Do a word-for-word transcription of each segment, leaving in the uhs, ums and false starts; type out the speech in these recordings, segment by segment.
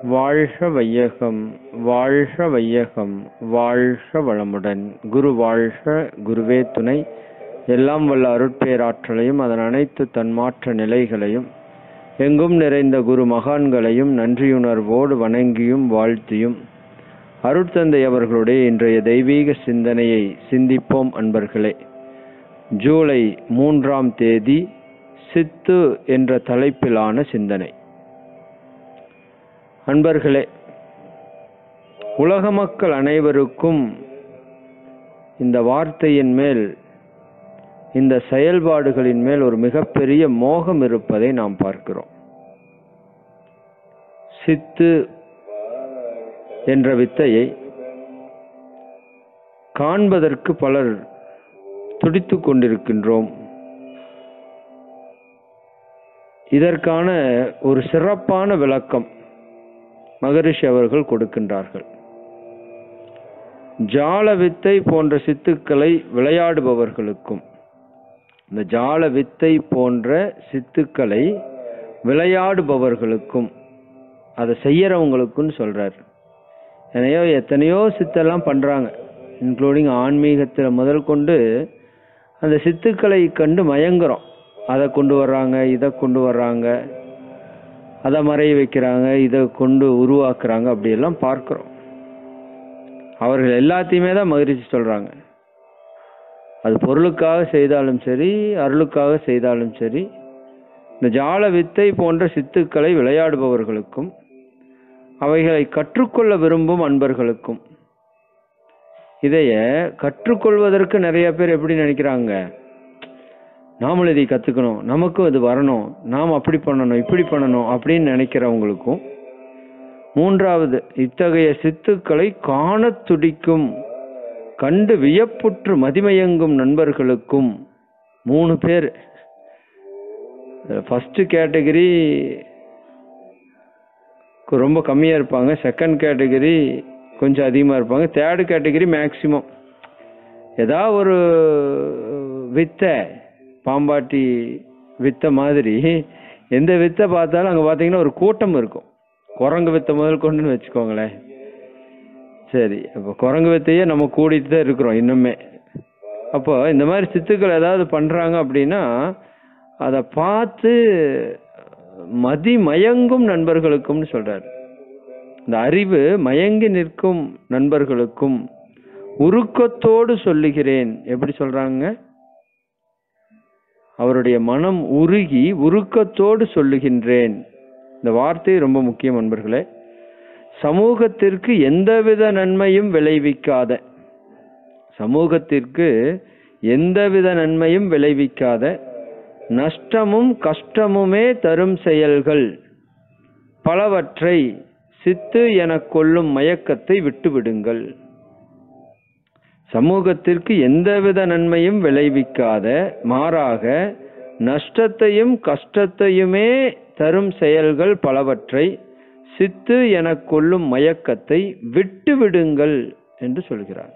வாழ்க வையகம், வாழ்க வையகம், வாழ்க வளமுடன். குரு வாழ்க, குருவே துணை. எல்லாம் வல்ல அருட்பேராற்றலையும் அதன் அனைத்து தன்மாற்ற நிலைகளையும் எங்கும் நிறைந்த குரு மகான்களையும் நன்றியுணர்வோடு வணங்கியும் வாழ்த்தியும் அருட்தந்தை அவர்களுடைய இன்றைய தெய்வீக சிந்தனையை சிந்திப்போம். அன்பர்களே, ஜூலை மூன்றாம் தேதி சித்து என்ற தலைப்பிலான சிந்தனை. அன்பர்களே, உலக மக்கள் அனைவருக்கும் இந்த வார்த்தையின் மேல், இந்த செயல்பாடுகளின் மேல் ஒரு மிகப்பெரிய மோகம் இருப்பதை நாம் பார்க்கிறோம். சித்து என்ற வித்தையை காண்பதற்கு பலர் துடித்துக் கொண்டிருக்கின்றோம். இதற்கான ஒரு சிறப்பான விளக்கம் மகரிஷி அவர்கள் கொடுக்கின்றார்கள். ஜால வித்தை போன்ற சித்துக்களை விளையாடுபவர்களுக்கும், இந்த ஜால வித்தை போன்ற சித்துக்களை விளையாடுபவர்களுக்கும், அதை செய்யறவங்களுக்கும் சொல்றார். எனையோ எத்தனையோ சித்தெல்லாம் பண்றாங்க, இன்க்ளூடிங் ஆன்மீகத்தில் முதல் கொண்டு அந்த சித்துக்களை கண்டு மயங்குறோம். அதை கொண்டு வர்றாங்க, இதை கொண்டு வர்றாங்க, அதை மறைய வைக்கிறாங்க, இதை கொண்டு உருவாக்குறாங்க, அப்படியெல்லாம் பார்க்கிறோம். அவர்கள் எல்லாத்தையுமே தான் மகிழ்ச்சி சொல்றாங்க. அது பொருளுக்காக செய்தாலும் சரி, அருளுக்காக செய்தாலும் சரி, இந்த ஜால வித்தை போன்ற சித்துக்களை விளையாடுபவர்களுக்கும் அவைகளை கற்றுக்கொள்ள விரும்பும் அன்பர்களுக்கும், இதைய கற்றுக்கொள்வதற்கு நிறைய பேர் எப்படி நினைக்கிறாங்க, நாமளும் இதை கற்றுக்கணும், நமக்கும் இது வரணும், நாம் அப்படி பண்ணணும், இப்படி பண்ணணும் அப்படின்னு நினைக்கிறவங்களுக்கும், மூன்றாவது இத்தகைய சித்துக்களை காண துடிக்கும், கண்டு வியப்புற்று மதிமயங்கும் நண்பர்களுக்கும், மூணு பேர். ஃபர்ஸ்ட் கேட்டகரி ரொம்ப கம்மியாக இருப்பாங்க, செகண்ட் கேட்டகரி கொஞ்சம் அதிகமாக இருப்பாங்க, தேர்டு கேட்டகரி மேக்சிமம் ஏதாவது ஒரு வித்தை, பாம்பாட்டி வித்தை மாதிரி எந்த வித்தை பார்த்தாலும் அங்கே பார்த்தீங்கன்னா ஒரு கூட்டம் இருக்கும். குரங்கு வித்தை முதல் கொண்டுன்னு வச்சுக்கோங்களேன். சரி, அப்போ குரங்கு வித்தையே நம்ம கூடிட்டு தான் இருக்கிறோம் இன்னுமே. அப்போ இந்த மாதிரி சித்துக்கள் ஏதாவது பண்ணுறாங்க அப்படின்னா அதை பார்த்து மதி மயங்கும் நண்பர்களுக்கும்னு சொல்கிறார். இந்த அறிவு மயங்கி நிற்கும் நண்பர்களுக்கும் உருக்கத்தோடு சொல்லுகிறேன். எப்படி சொல்கிறாங்க? அவருடைய மனம் உருகி உருக்கத்தோடு சொல்லுகின்றேன். இந்த வார்த்தை ரொம்ப முக்கியம் அன்பர்களே. சமூகத்திற்கு எந்தவித நன்மையும் விளைவிக்காத, சமூகத்திற்கு எந்தவித நன்மையும் விளைவிக்காத, நஷ்டமும் கஷ்டமுமே தரும் செயல்கள் பலவற்றை சித்து என கொள்ளும் மயக்கத்தை விட்டுவிடுங்கள். சமூகத்திற்கு எந்தவித நன்மையும் விளைவிக்காத, மாறாக நஷ்டத்தையும் கஷ்டத்தையுமே தரும் செயல்கள் பலவற்றை சித்து என கொள்ளும் மயக்கத்தை விட்டுவிடுங்கள் என்று சொல்கிறார்.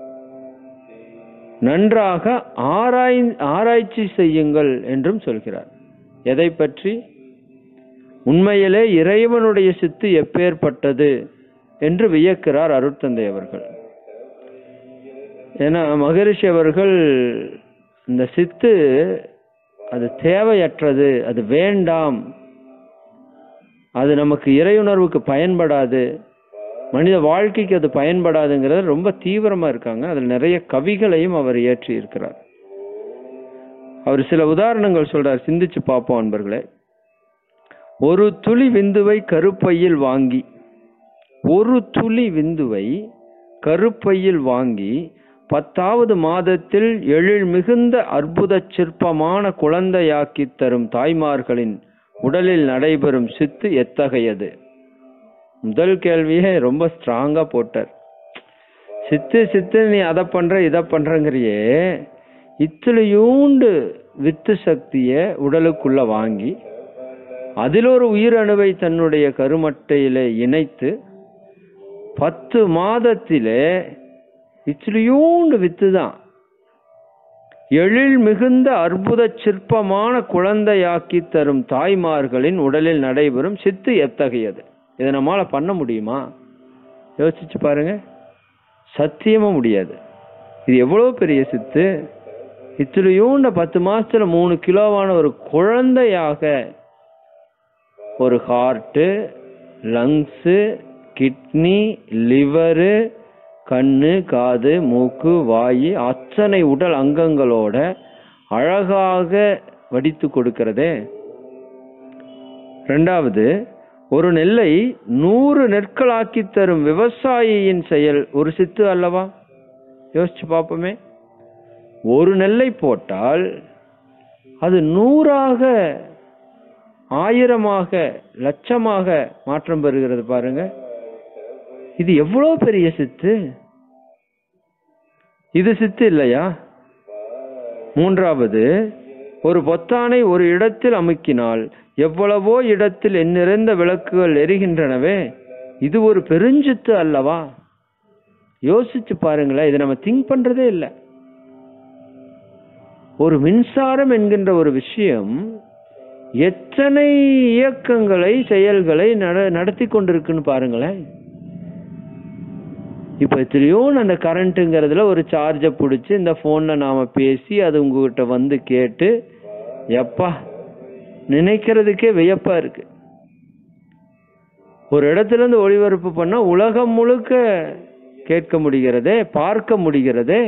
நன்றாக ஆராய் ஆராய்ச்சி செய்யுங்கள் என்றும் சொல்கிறார். எதை பற்றி? உண்மையிலே இறைவனுடைய சித்து எப்பேற்பட்டது என்று வியக்கிறார் அருட்தந்தை அவர்கள். ஏன்னா மகரிஷி அவர்கள் இந்த சித்து அது தேவையற்றது, அது வேண்டாம், அது நமக்கு இறையுணர்வுக்கு பயன்படாது, மனித வாழ்க்கைக்கு அது பயன்படாதுங்கிறது ரொம்ப தீவிரமா இருக்காங்க. அதில் நிறைய கவிகளையும் அவர் இயற்றி இருக்கிறார். அவர் சில உதாரணங்கள் சொல்றார், சிந்திச்சு பார்ப்போம் அன்பர்களே. ஒரு துளி விந்துவை கருப்பையில் வாங்கி, ஒரு துளி விந்துவை கருப்பையில் வாங்கி பத்தாவது மாதத்தில் எழில் மிகுந்த அற்புத சிற்பமான குழந்தையாக்கி தரும் தாய்மார்களின் உடலில் நடைபெறும் சித்து எத்தகையது? முதல் கேள்வியே ரொம்ப ஸ்ட்ராங்கா போட்டார். சித்து சித்து நீ அதை பண்ற இதை பண்றங்கிறியே, இத்துளையூண்டு வித்து சக்திய உடலுக்குள்ள வாங்கி அதில் ஒரு உயிரணுவை தன்னுடைய கருமட்டையிலே இணைத்து பத்து மாதத்திலே இத்துளையூண்டு வித்து தான் எழில் மிகுந்த அற்புத சிற்பமான குழந்தையாக்கி தரும் தாய்மார்களின் உடலில் நடைபெறும் சித்து எத்தகையது இதை நம்மளால பண்ண முடியுமா? யோசிச்சு பாருங்க. சத்தியமா முடியாது. இது எவ்வளவு பெரிய சித்து. இத்திலையும் பத்து மாசத்துல மூணு கிலோவான ஒரு குழந்தையாக ஒரு ஹார்ட்டு, லங்ஸு, கிட்னி, லிவரு, கண்ணு, காது, மூக்கு, வாயு, அத்தனை உடல் அங்கங்களோட அழகாக வடித்து கொடுக்கிறதே. ரெண்டாவது, ஒரு நெல்லை நூறு நெற்களாக்கி தரும் விவசாயியின் செயல் ஒரு சித்து அல்லவா? யோசிச்சு பார்ப்போமே. ஒரு நெல்லை போட்டால் அது நூறாக, ஆயிரமாக, லட்சமாக மாற்றம் பெறுகிறது பாருங்க. இது எவ்வளவு பெரிய சித்து. இது சித்து இல்லையா? மூன்றாவது, ஒரு பொத்தானை ஒரு இடத்தில் அமுக்கினால் எவ்வளவோ இடத்தில் எண்ணிறந்த விளக்குகள் எரிகின்றனவே. இது ஒரு பெருஞ்சித்து அல்லவா? யோசிச்சு பாருங்களேன். இதை நம்ம திங்க் பண்றதே இல்லை. ஒரு மின்சாரம் என்கின்ற ஒரு விஷயம் எத்தனை இயக்கங்களை, செயல்களை நடத்தி கொண்டிருக்குன்னு பாருங்களேன். இப்ப எத்தனையோ அந்த கரண்ட்டுங்கிறதுல ஒரு சார்ஜை பிடிச்சி இந்த போன்ல நாம பேசி அது உங்ககிட்ட வந்து கேட்டு, எப்பா நினைக்கிறதுக்கே வியப்பா இருக்கு. ஒரு இடத்துல இருந்து ஒளிபரப்பு பண்ணா உலகம் முழுக்க கேட்க முடிகிறதே, பார்க்க முடிகிறதே.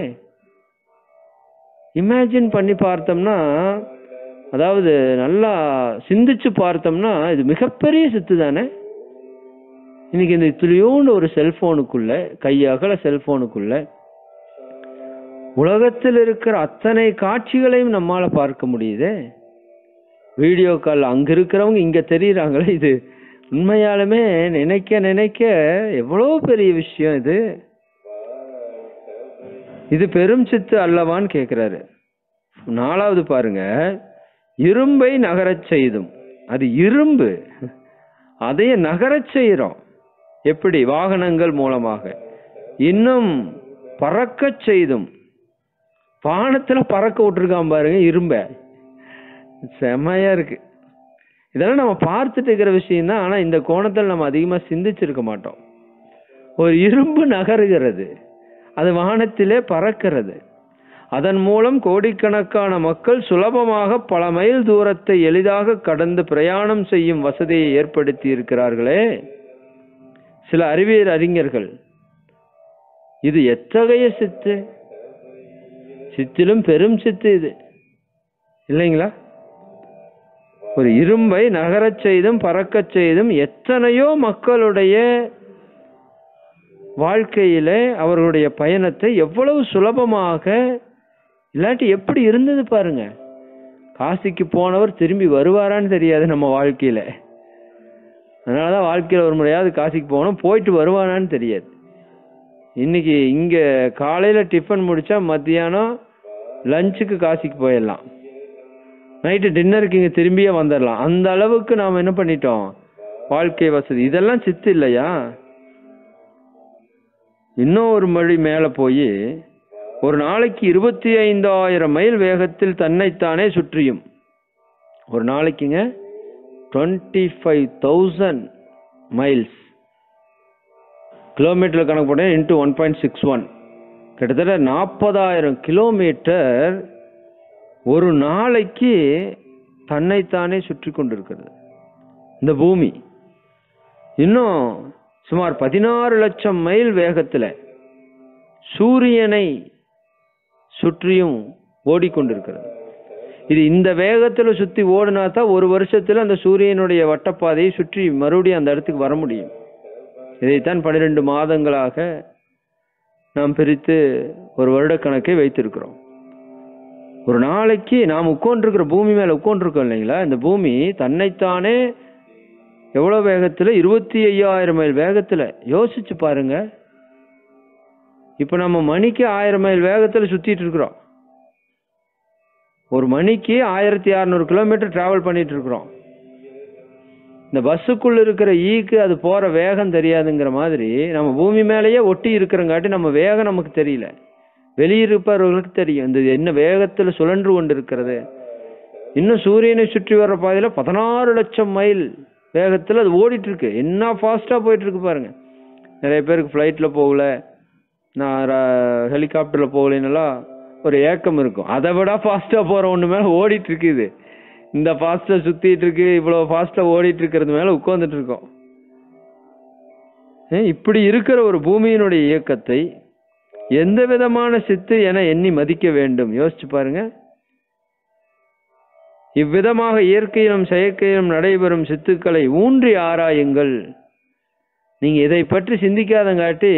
இமேஜின் பண்ணி பார்த்தோம்னா, அதாவது நல்லா சிந்திச்சு பார்த்தோம்னா இது மிகப்பெரிய சித்து தானே. இன்னைக்கு இந்த துளியோண்டு ஒரு செல்போனுக்குள்ள, கையகல செல்போனுக்குள்ள உலகத்தில் இருக்கிற அத்தனை காட்சிகளையும் நம்மால பார்க்க முடியுதே. வீடியோ கால் அங்க இருக்கிறவங்க இங்க தெரியுறாங்களே. இது உண்மையாலுமே நினைக்க நினைக்க எவ்வளவு பெரிய விஷயம் இது. இது பெரும் சித்து அல்லவான்னு கேட்கிறாரு. நாலாவது பாருங்க, இரும்பை நகரச் செய்தும். அது இரும்பு, அதையே நகரச் செய்யறோம். எப்படி? வாகனங்கள் மூலமாக. இன்னும் பறக்க செய்தும். வானத்துல பறக்க விட்டுருக்கான் பாருங்க இரும்ப. செமையா இருக்கு. இதெல்லாம் நம்ம பார்த்துட்டு இருக்கிற விஷயம் தான். ஆனா இந்த கோணத்தில் நம்ம அதிகமா சிந்திச்சிருக்க மாட்டோம். ஒரு இரும்பு நகருகிறது, அது வானத்திலே பறக்கிறது. அதன் மூலம் கோடிக்கணக்கான மக்கள் சுலபமாக பல மைல் தூரத்தை எளிதாக கடந்து பிரயாணம் செய்யும் வசதியை ஏற்படுத்தி இருக்கிறார்களே சில அறிவியல் அறிஞர்கள். இது எத்தகைய சித்து. சித்திலும் பெரும் சித்து இது இல்லைங்களா? ஒரு இரும்பை நகரச் செய்தும் பறக்கச் செய்தும் எத்தனையோ மக்களுடைய வாழ்க்கையிலே அவர்களுடைய பயணத்தை எவ்வளவு சுலபமாக, இல்லாட்டி எப்படி இருந்தது பாருங்க. காசிக்கு போனவர் திரும்பி வருவாரான்னு தெரியாது நம்ம வாழ்க்கையில. அதனாலதான் வாழ்க்கையில ஒரு முறையாவது காசிக்கு போகணும், போயிட்டு வருவானான்னு தெரியாது. இன்னைக்கு இங்க காலையில டிஃபன் முடிச்சா மத்தியானம் லஞ்சுக்கு காசிக்கு போயிடலாம், நைட்டு டின்னருக்கு இங்க திரும்பியே வந்துடலாம். அந்த அளவுக்கு நாம என்ன பண்ணிட்டோம், வாழ்க்கை வசதி. இதெல்லாம் சித்து இல்லையா? இன்னும் ஒரு மொழி மேல போய் ஒரு நாளைக்கு இருபத்தி ஐந்தாயிரம் மைல் வேகத்தில் தன்னைத்தானே சுற்றியும். ஒரு நாளைக்குங்க twenty five thousand miles, kilometre கணக்கு போட்ட into one point six one, கிட்டத்தட்ட நாற்பதாயிரம் கிலோமீட்டர் ஒரு நாளைக்கு தன்னைத்தானே சுற்றி கொண்டிருக்கிறது இந்த பூமி. இன்னும் சுமார் பதினாறு லட்சம் மைல் வேகத்துல சூரியனை சுற்றியும் ஓடிக்கொண்டிருக்கிறது. இது இந்த வேகத்துல சுத்தி ஓடினா தான் ஒரு வருஷத்துல அந்த சூரியனுடைய வட்டப்பாதையை சுற்றி மறுபடியும் அந்த இடத்துக்கு வர முடியும். இதைத்தான் பன்னிரண்டு மாதங்களாக நாம் பிரித்து ஒரு வருட கணக்கை வைத்திருக்கிறோம். ஒரு நாளைக்கு நாம் உட்கார்ந்துருக்கிற பூமி மேல உட்கார்ந்துருக்கோம் இல்லைங்களா, இந்த பூமி தன்னைத்தானே எவ்வளவு வேகத்துல, இருபத்தி ஐயாயிரம் மைல் வேகத்துல. யோசிச்சு பாருங்க. இப்ப நம்ம மணிக்கு ஆயிரம் மைல் வேகத்துல சுத்திட்டு இருக்கிறோம். ஒரு மணிக்கு ஆயிரத்தி அறுநூறு கிலோமீட்டர் டிராவல் பண்ணிட்டு இருக்கிறோம். இந்த பஸ்ஸுக்குள்ள இருக்கிற ஈக்கு அது போற வேகம் தெரியாதுங்கிற மாதிரி நம்ம பூமி மேலேயே ஒட்டி இருக்கிறங்காட்டி நம்ம வேகம் நமக்கு தெரியல, வெளியிருப்பவர்களுக்கு தெரியும் இந்த என்ன வேகத்துல சுழன்று கொண்டு இருக்கிறது. இன்னும் சூரியனை சுற்றி வர்ற பாதையில பதினாறு லட்சம் மைல் வேகத்தில் அது ஓடிட்டு இருக்கு. என்ன ஃபாஸ்ட்டாக போயிட்டு இருக்கு பாருங்க. நிறைய பேருக்கு ஃப்ளைட்டில் போகல, நான் ஹெலிகாப்டரில் போகலன்னெல்லாம் ஒரு ஏக்கம் இருக்கும். அதை விட ஃபாஸ்ட்டாக போகிற ஒன்று மேலே ஓடிட்டு இருக்கு. இது இந்த ஃபாஸ்ட்டாக சுற்றிட்டு இருக்கு, இவ்வளோ ஃபாஸ்ட்டாக ஓடிட்டு இருக்கிறது மேலே உட்காந்துட்டு இருக்கோம். இப்படி இருக்கிற ஒரு பூமியினுடைய இயக்கத்தை எந்த விதமான சித்து என எண்ணி மதிக்க வேண்டும்? யோசிச்சு பாருங்க. இவ்விதமாக இயற்கையிலும் செயற்கையிலும் நடைபெறும் சித்துக்களை ஊன்றி ஆராயுங்கள். நீங்க இதை பற்றி சிந்திக்காதங்காட்டி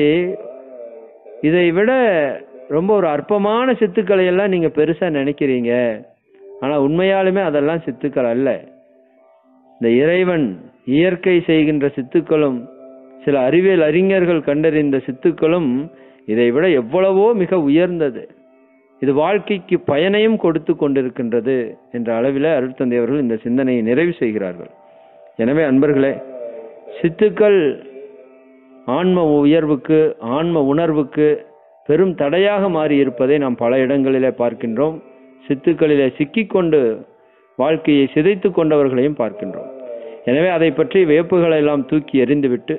இதை விட ரொம்ப ஒரு அற்பமான சித்துக்களை எல்லாம் நீங்க பெருசா நினைக்கிறீங்க. ஆனா உண்மையாலுமே அதெல்லாம் சித்துக்கள் அல்ல. இந்த இறைவன் இயற்கை செய்கின்ற சித்துக்களும் சில அறிவியல் அறிஞர்கள் கண்டறிந்த சித்துக்களும் இதை விட எவ்வளவோ மிக உயர்ந்தது. இது வாழ்க்கைக்கு பயனையும் கொடுத்து கொண்டிருக்கின்றது என்ற அளவில் அருட்தந்தை அவர்கள் இந்த சிந்தனையை நிறைவு செய்கிறார்கள். எனவே அன்பர்களே, சித்துக்கள் ஆன்ம உயர்வுக்கு, ஆன்ம உணர்வுக்கு பெரும் தடையாக மாறி இருப்பதை நாம் பல இடங்களிலே பார்க்கின்றோம். சித்துக்களிலே சிக்கிக்கொண்டு வாழ்க்கையை சிதைத்து கொண்டவர்களையும் பார்க்கின்றோம். எனவே அதை பற்றி வேப்புகளை எல்லாம் தூக்கி எறிந்துவிட்டு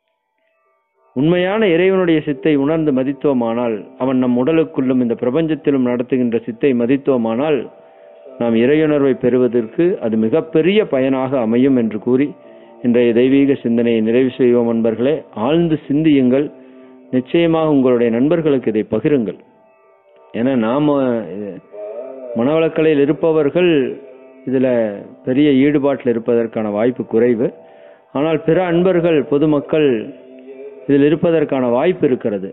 உண்மையான இறைவனுடைய சித்தை உணர்ந்து மதித்தோமானால், அவன் நம் உடலுக்குள்ளும் இந்த பிரபஞ்சத்திலும் நடத்துகின்ற சித்தை மதித்தோமானால், நாம் இறையுணர்வை பெறுவதற்கு அது மிகப்பெரிய பயனாக அமையும் என்று கூறி இன்றைய தெய்வீக சிந்தனையை நிறைவு செய்வோம். நண்பர்களே, ஆழ்ந்து சிந்தியுங்கள். நிச்சயமாக உங்களுடைய நண்பர்களுக்கு இதை பகிருங்கள். ஏன்னா நாம மனவளக்கலையில் இருப்பவர்கள் இதுல பெரிய ஈடுபாட்டில் இருப்பதற்கான வாய்ப்பு குறைவு. ஆனால் பிற அன்பர்கள், பொதுமக்கள் இதில் இருப்பதற்கான வாய்ப்பு இருக்கிறது.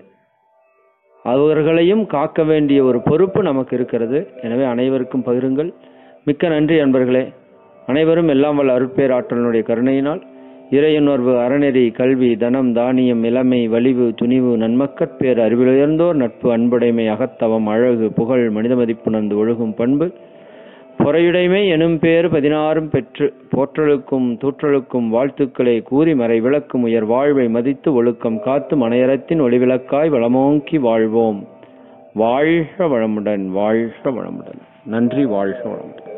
அவர்களையும் காக்க வேண்டிய ஒரு பொறுப்பு நமக்கு இருக்கிறது. எனவே அனைவருக்கும் பகிருங்கள். மிக்க நன்றி அன்பர்களே. அனைவரும் எல்லாம் வல்ல அருட்பேராற்றலினுடைய கருணையினால் இறையுணர்வு, அறநெறி, கல்வி, தனம், தானியம், இளமை, வலிவு, துணிவு, நன்மக்கட்பேர், அறிவிலுயர்ந்தோர் நட்பு, அன்புடைமை, அகத்தவம், அழகு, புகழ், மனித மதிப்புணர்ந்து ஒழுகும் பண்பு, பொறையுடைமை எனும் பேர் பதினாறும் பெற்று போற்றலுக்கும் தூற்றலுக்கும் வாழ்த்துக்களை கூறி மறை விளக்கும் உயர் வாழ்வை மதித்து ஒழுக்கம் காத்து மனையறத்தின் ஒளிவிளக்காய் வளமோங்கி வாழ்வோம். வாழ்க வளமுடன், வாழ்க வளமுடன். நன்றி. வாழ்க வளமுடன்.